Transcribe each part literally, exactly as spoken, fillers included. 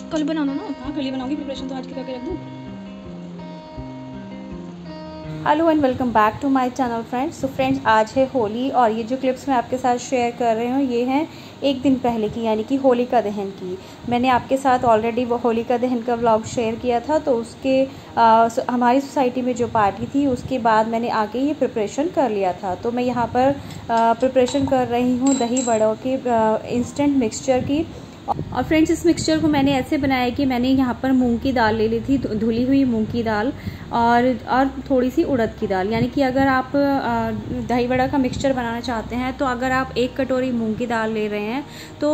कल बनाना ना। हाँ कल ही बनाऊंगी, प्रिपरेशन तो आज की करके रख दूँ। Hello and welcome back to my channel friends. तो फ्रेंड्स आज है होली और ये जो क्लिप्स मैं आपके साथ शेयर कर रही हूँ ये हैं एक दिन पहले की, यानी कि होलिका दहन की। मैंने आपके साथ ऑलरेडी वो होलिका दहन का व्लॉग शेयर किया था। तो उसके आ, हमारी सोसाइटी में जो पार्टी थी उसके बाद मैंने आके ये प्रिपरेशन कर लिया था। तो मैं यहाँ पर प्रिपरेशन कर रही हूँ दही बड़ों के इंस्टेंट मिक्सचर की। और फ्रेंड्स इस मिक्सचर को मैंने ऐसे बनाया कि मैंने यहाँ पर मूंग की दाल ले ली थी, धुली हुई मूंग की दाल और और थोड़ी सी उड़द की दाल। यानी कि अगर आप दही बड़ा का मिक्सचर बनाना चाहते हैं तो अगर आप एक कटोरी मूंग की दाल ले रहे हैं तो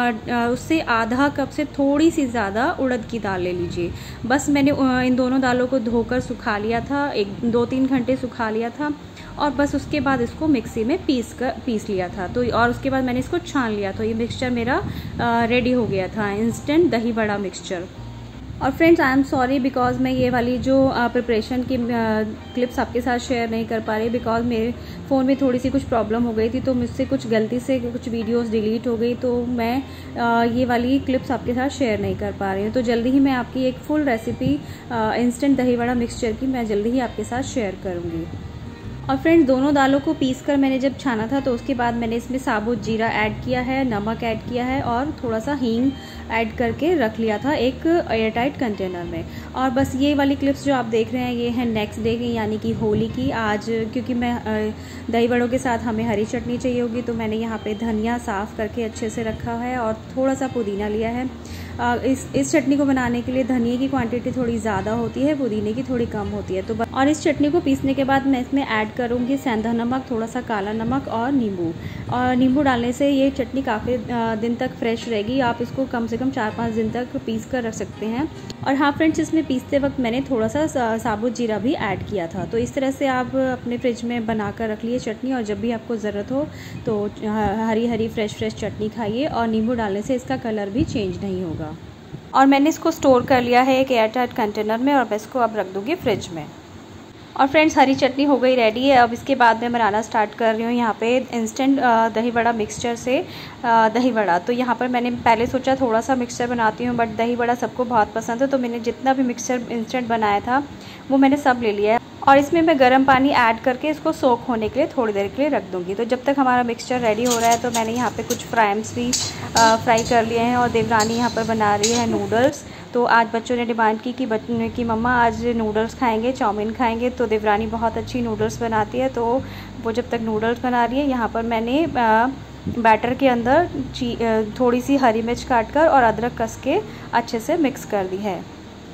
उससे आधा कप से थोड़ी सी ज़्यादा उड़द की दाल ले लीजिए। बस मैंने इन दोनों दालों को धोकर सुखा लिया था, एक दो तीन घंटे सुखा लिया था और बस उसके बाद इसको मिक्सी में पीस कर पीस लिया था। तो और उसके बाद मैंने इसको छान लिया। तो ये मिक्सचर मेरा रेडी हो गया था, इंस्टेंट दही बड़ा मिक्सचर। और friends I am sorry because मैं ये वाली जो प्रिपरेशन की क्लिप्स आपके साथ शेयर नहीं कर पा रही, बिकॉज मेरे फ़ोन में थोड़ी सी कुछ प्रॉब्लम हो गई थी तो मुझसे कुछ गलती से कुछ वीडियोस डिलीट हो गई। तो मैं आ, ये वाली क्लिप्स आपके साथ शेयर नहीं कर पा रही हूँ। तो जल्दी ही मैं आपकी एक फुल रेसिपी इंस्टेंट दही बड़ा मिक्सचर की मैं जल्दी ही आपके साथ शेयर करूँगी। और फ्रेंड्स दोनों दालों को पीसकर मैंने जब छाना था तो उसके बाद मैंने इसमें साबुत जीरा ऐड किया है, नमक ऐड किया है और थोड़ा सा हींग ऐड करके रख लिया था एक एयरटाइट कंटेनर में। और बस ये वाली क्लिप्स जो आप देख रहे हैं ये है नेक्स्ट डे की, यानी कि होली की। आज क्योंकि मैं दही बड़ों के साथ हमें हरी चटनी चाहिए होगी तो मैंने यहाँ पे धनिया साफ़ करके अच्छे से रखा है और थोड़ा सा पुदीना लिया है। इस इस चटनी को बनाने के लिए धनिया की क्वांटिटी थोड़ी ज़्यादा होती है, पुदीने की थोड़ी कम होती है। तो और इस चटनी को पीसने के बाद मैं इसमें ऐड करूँगी सेंधा नमक, थोड़ा सा काला नमक और नींबू। और नींबू डालने से ये चटनी काफ़ी दिन तक फ्रेश रहेगी। आप इसको कम से कम चार पाँच दिन तक पीस कर रख सकते हैं। और हाँ फ्रेंड्स इसमें पीसते वक्त मैंने थोड़ा सा साबुत जीरा भी ऐड किया था। तो इस तरह से आप अपने फ्रिज में बना कर रख लिए चटनी और जब भी आपको ज़रूरत हो तो हरी हरी फ्रेश फ्रेश चटनी खाइए। और नींबू डालने से इसका कलर भी चेंज नहीं होगा। और मैंने इसको स्टोर कर लिया है एक एयरटाइट कंटेनर में और मैं इसको अब रख दूँगी फ्रिज में। और फ्रेंड्स हरी चटनी हो गई रेडी है। अब इसके बाद मैं बनाना स्टार्ट कर रही हूँ यहाँ पे इंस्टेंट दही बड़ा मिक्सचर से दही बड़ा। तो यहाँ पर मैंने पहले सोचा थोड़ा सा मिक्सचर बनाती हूँ बट दही बड़ा सबको बहुत पसंद है तो मैंने जितना भी मिक्सचर इंस्टेंट बनाया था वो मैंने सब ले लिया है। और इसमें मैं गर्म पानी ऐड करके इसको सोक होने के लिए थोड़ी देर के लिए रख दूँगी। तो जब तक हमारा मिक्सचर रेडी हो रहा है तो मैंने यहाँ पे कुछ फ्राइम्स भी फ्राई कर लिए हैं और देवरानी यहाँ पर बना रही है नूडल्स। तो आज बच्चों ने डिमांड की कि बच्चों की मम्मा आज नूडल्स खाएंगे, चाउमीन खाएंगे। तो देवरानी बहुत अच्छी नूडल्स बनाती है तो वो जब तक नूडल्स बना रही है यहाँ पर मैंने बैटर के अंदर थोड़ी सी हरी मिर्च काटकर और अदरक कस के अच्छे से मिक्स कर दी है।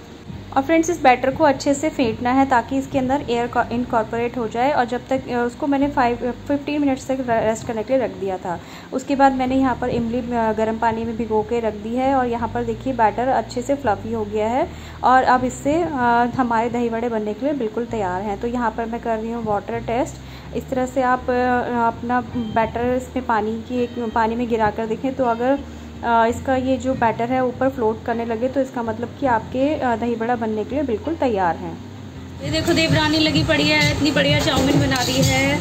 और फ्रेंड्स इस बैटर को अच्छे से फेंटना है ताकि इसके अंदर एयर इनकॉर्पोरेट हो जाए। और जब तक उसको मैंने फाइव फिफ्टीन मिनट्स तक रेस्ट करने के लिए रख दिया था। उसके बाद मैंने यहाँ पर इमली गर्म पानी में भिगो के रख दी है और यहाँ पर देखिए बैटर अच्छे से फ्लफी हो गया है और अब इससे हमारे दही बड़े बनने के लिए बिल्कुल तैयार हैं। तो यहाँ पर मैं कर रही हूँ वाटर टेस्ट। इस तरह से आप अपना बैटर इसमें पानी की पानी में गिरा कर देखें तो अगर इसका ये जो बैटर है ऊपर फ्लोट करने लगे तो इसका मतलब कि आपके दही बड़ा बनने के लिए बिल्कुल तैयार हैं। ये देखो देवरानी लगी पड़ी है, इतनी बढ़िया चाउमीन बना रही है।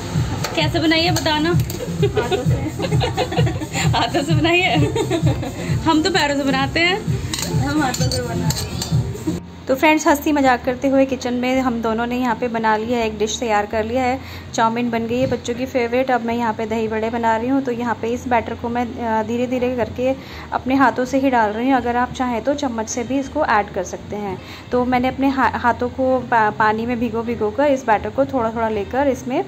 कैसे बनाई है बताना? हाथों से हाथों से बनाई है। हम तो पैरों से बनाते हैं, हम हाथों से बना रहे हैं। तो फ्रेंड्स हंसी मजाक करते हुए किचन में हम दोनों ने यहाँ पे बना लिया है, एक डिश तैयार कर लिया है। चाउमीन बन गई है बच्चों की फेवरेट। अब मैं यहाँ पे दही बड़े बना रही हूँ। तो यहाँ पे इस बैटर को मैं धीरे धीरे करके अपने हाथों से ही डाल रही हूँ। अगर आप चाहें तो चम्मच से भी इसको ऐड कर सकते हैं। तो मैंने अपने हा, हाथों को पा, पानी में भिगो भिगो कर इस बैटर को थोड़ा थोड़ा लेकर इसमें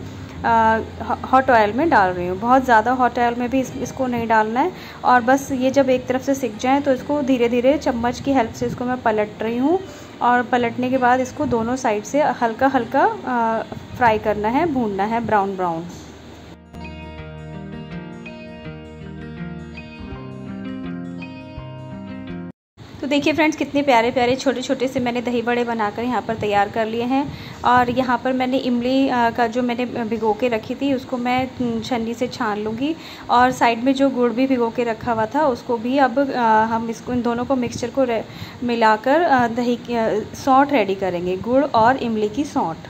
हॉट ऑयल में डाल रही हूँ। बहुत ज़्यादा हॉट ऑयल में भी इस, इसको नहीं डालना है। और बस ये जब एक तरफ से सिक जाए तो इसको धीरे धीरे चम्मच की हेल्प से इसको मैं पलट रही हूँ। और पलटने के बाद इसको दोनों साइड से हल्का हल्का फ्राई करना है, भूनना है ब्राउन ब्राउन। तो देखिए फ्रेंड्स कितने प्यारे प्यारे छोटे छोटे से मैंने दही बड़े बनाकर यहाँ पर तैयार कर लिए हैं। और यहाँ पर मैंने इमली का जो मैंने भिगो के रखी थी उसको मैं छन्नी से छान लूँगी। और साइड में जो गुड़ भी भिगो के रखा हुआ था उसको भी अब हम इसको इन दोनों को मिक्सचर को मिलाकर दही सौंठ रेडी करेंगे, गुड़ और इमली की सौंठ।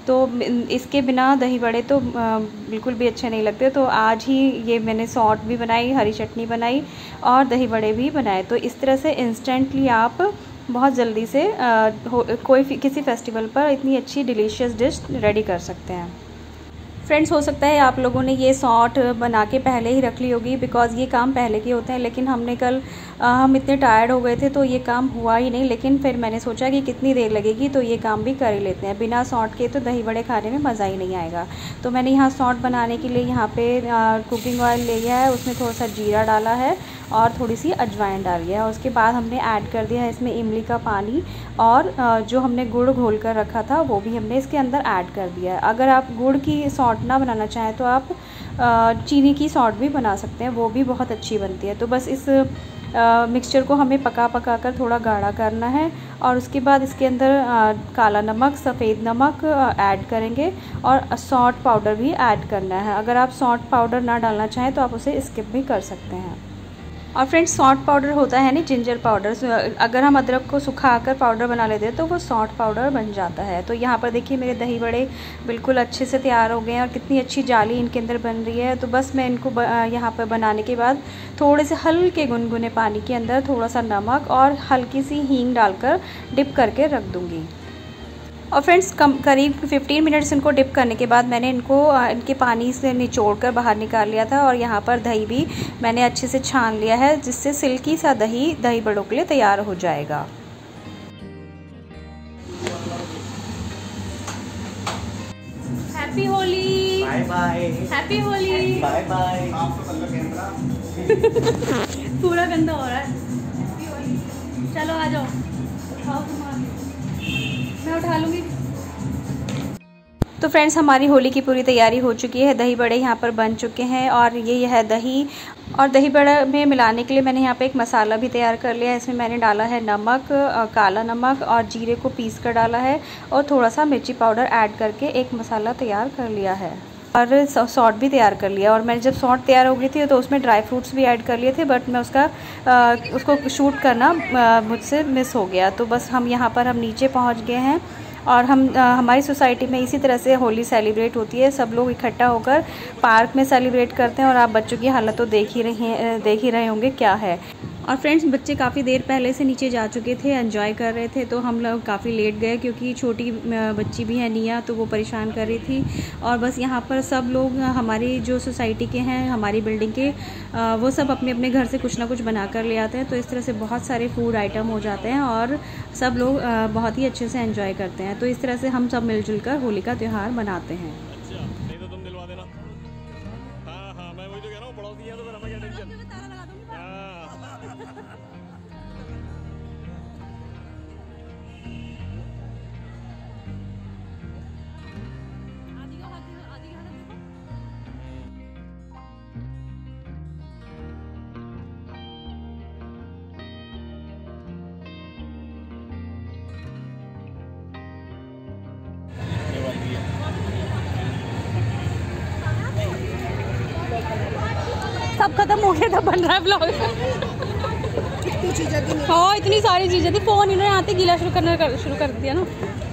तो इसके बिना दही बड़े तो बिल्कुल भी अच्छे नहीं लगते। तो आज ही ये मैंने सौंठ भी बनाई, हरी चटनी बनाई और दही बड़े भी बनाए। तो इस तरह से इंस्टेंटली आप बहुत जल्दी से आ, हो, कोई किसी फेस्टिवल पर इतनी अच्छी डिलीशियस डिश रेडी कर सकते हैं। फ्रेंड्स, हो सकता है आप लोगों ने ये सौंठ बना के पहले ही रख ली होगी, बिकॉज़ ये काम पहले के होते हैं। लेकिन हमने कल आ, हम इतने टायर्ड हो गए थे तो ये काम हुआ ही नहीं। लेकिन फिर मैंने सोचा कि कितनी देर लगेगी तो ये काम भी कर ही लेते हैं। बिना सौंठ के तो दही बड़े खाने में मज़ा ही नहीं आएगा। तो मैंने यहाँ सौंठ बनाने के लिए यहाँ पे आ, कुकिंग ऑयल लिया है, उसमें थोड़ा सा जीरा डाला है और थोड़ी सी अजवाइन डाली है। उसके बाद हमने ऐड कर दिया है इसमें इमली का पानी और जो हमने गुड़ घोल कर रखा था वो भी हमने इसके अंदर ऐड कर दिया है। अगर आप गुड़ की सौंठ ना बनाना चाहें तो आप चीनी की सौंठ भी बना सकते हैं, वो भी बहुत अच्छी बनती है। तो बस इस मिक्सचर को हमें पका पका कर थोड़ा गाढ़ा करना है और उसके बाद इसके अंदर आ, काला नमक, सफ़ेद नमक ऐड करेंगे और सौंठ पाउडर भी ऐड करना है। अगर आप सौंठ पाउडर ना डालना चाहें तो आप उसे स्किप भी कर सकते हैं। और फ्रेंड्स, सौंठ पाउडर होता है नहीं, जिंजर पाउडर। अगर हम अदरक को सुखाकर पाउडर बना लेते हैं तो वो सौंठ पाउडर बन जाता है। तो यहाँ पर देखिए मेरे दही बड़े बिल्कुल अच्छे से तैयार हो गए हैं और कितनी अच्छी जाली इनके अंदर बन रही है। तो बस मैं इनको यहाँ पर बनाने के बाद थोड़े से हल्के गुनगुने पानी के अंदर थोड़ा सा नमक और हल्की सी हींग डालकर डिप करके रख दूँगी। और फ्रेंड्स, कम करीब पंद्रह मिनट्स इनको डिप करने के बाद मैंने इनको इनके पानी से निचोड़ कर बाहर निकाल लिया था। और यहाँ पर दही भी मैंने अच्छे से छान लिया है, जिससे सिल्की सा दही दही बड़ों के लिए तैयार हो जाएगा। Happy Holi, bye bye, happy Holi, bye bye. पूरा गंदा हो रहा है। चलो आ जाओ, उठाओ, मैं उठा लूँगी। तो फ्रेंड्स, हमारी होली की पूरी तैयारी हो चुकी है। दही बड़े यहाँ पर बन चुके हैं और ये है दही। और दही बड़े में मिलाने के लिए मैंने यहाँ पे एक मसाला भी तैयार कर लिया है। इसमें मैंने डाला है नमक, काला नमक और जीरे को पीस कर डाला है और थोड़ा सा मिर्ची पाउडर ऐड करके एक मसाला तैयार कर लिया है और सौंठ भी तैयार कर लिया। और मैंने जब सौंठ तैयार हो गई थी तो उसमें ड्राई फ्रूट्स भी ऐड कर लिए थे, बट मैं उसका आ, उसको शूट करना मुझसे मिस हो गया। तो बस हम यहाँ पर हम नीचे पहुँच गए हैं और हम आ, हमारी सोसाइटी में इसी तरह से होली सेलिब्रेट होती है। सब लोग इकट्ठा होकर पार्क में सेलिब्रेट करते हैं और आप बच्चों की हालत तो देख ही रहे देख ही रहे होंगे क्या है। और फ्रेंड्स, बच्चे काफ़ी देर पहले से नीचे जा चुके थे, एंजॉय कर रहे थे। तो हम लोग काफ़ी लेट गए क्योंकि छोटी बच्ची भी है निया, तो वो परेशान कर रही थी। और बस यहाँ पर सब लोग हमारी जो सोसाइटी के हैं, हमारी बिल्डिंग के, वो सब अपने अपने घर से कुछ ना कुछ बना कर ले आते हैं। तो इस तरह से बहुत सारे फूड आइटम हो जाते हैं और सब लोग बहुत ही अच्छे से एंजॉय करते हैं। तो इस तरह से हम सब मिलजुल कर होली का त्यौहार मनाते हैं। सब खत्म हो गया था, बन रहा है ब्लॉग। हाँ, इतनी सारी चीज़ें थी, फ़ोन इन्होंने आते गीला शुरू करना कर, शुरू कर दिया ना।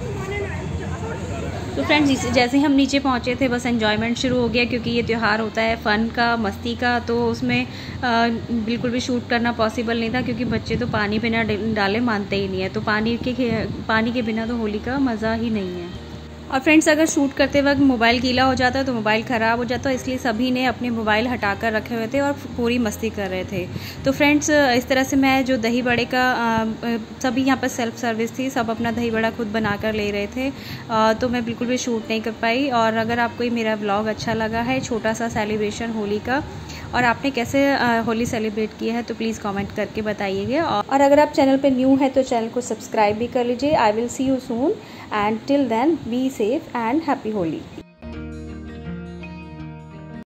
तो फ्रेंड्स, जैसे ही हम नीचे पहुँचे थे बस एंजॉयमेंट शुरू हो गया, क्योंकि ये त्यौहार होता है फ़न का, मस्ती का। तो उसमें आ, बिल्कुल भी शूट करना पॉसिबल नहीं था, क्योंकि बच्चे तो पानी बिना डाले मानते ही नहीं है। तो पानी के पानी के बिना तो होली का मज़ा ही नहीं है। और फ्रेंड्स, अगर शूट करते वक्त मोबाइल गीला हो जाता है तो मोबाइल ख़राब हो जाता है, इसलिए सभी ने अपने मोबाइल हटा कर रखे हुए थे और पूरी मस्ती कर रहे थे। तो फ्रेंड्स, इस तरह से मैं जो दही बड़े का आ, सभी यहाँ पर सेल्फ सर्विस थी, सब अपना दही बड़ा खुद बना कर ले रहे थे। आ, तो मैं बिल्कुल भी शूट नहीं कर पाई। और अगर आपको ये मेरा ब्लॉग अच्छा लगा है, छोटा सा सेलिब्रेशन होली का, और आपने कैसे होली सेलिब्रेट किया है, तो प्लीज़ कमेंट करके बताइएगा। और अगर आप चैनल पे न्यू है तो चैनल को सब्सक्राइब भी कर लीजिए। I will see you soon and till then be safe and happy Holi.